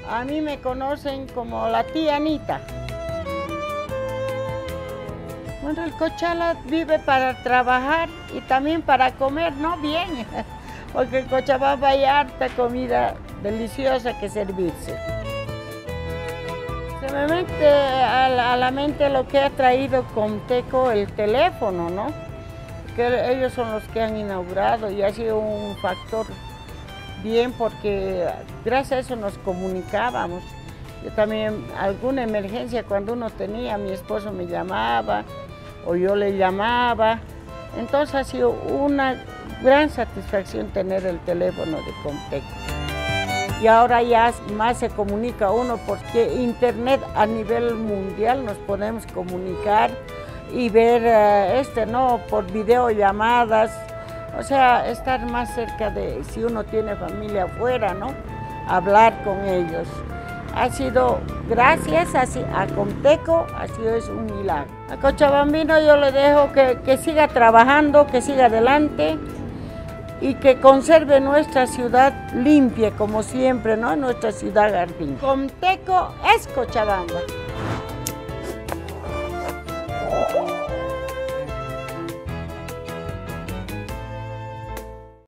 A mí me conocen como la tía Anita. Bueno, el Cochala vive para trabajar y también para comer, ¿no? Bien, porque en Cochabamba hay harta comida deliciosa que servirse. Se me mete a la mente lo que ha traído Comteco, el teléfono, ¿no? Que ellos son los que han inaugurado y ha sido un factor bien porque gracias a eso nos comunicábamos. Yo también, alguna emergencia cuando uno tenía, mi esposo me llamaba o yo le llamaba. Entonces ha sido una gran satisfacción tener el teléfono de Comteco. Y ahora ya más se comunica uno porque internet a nivel mundial nos podemos comunicar y ver ¿no? Por videollamadas, o sea, estar más cerca de, si uno tiene familia afuera, ¿no? Hablar con ellos. Ha sido, gracias a Comteco, ha sido es un milagro. A Cochabambino yo le dejo que siga trabajando, que siga adelante y que conserve nuestra ciudad limpia, como siempre, ¿no? Nuestra ciudad jardín. Comteco es Cochabamba.